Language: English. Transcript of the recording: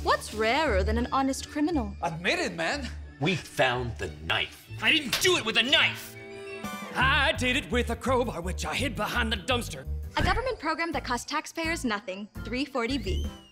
What's rarer than an honest criminal? Admit it, man. We found the knife. I didn't do it with a knife. I did it with a crowbar, which I hid behind the dumpster. A government program that cost taxpayers nothing. 340B.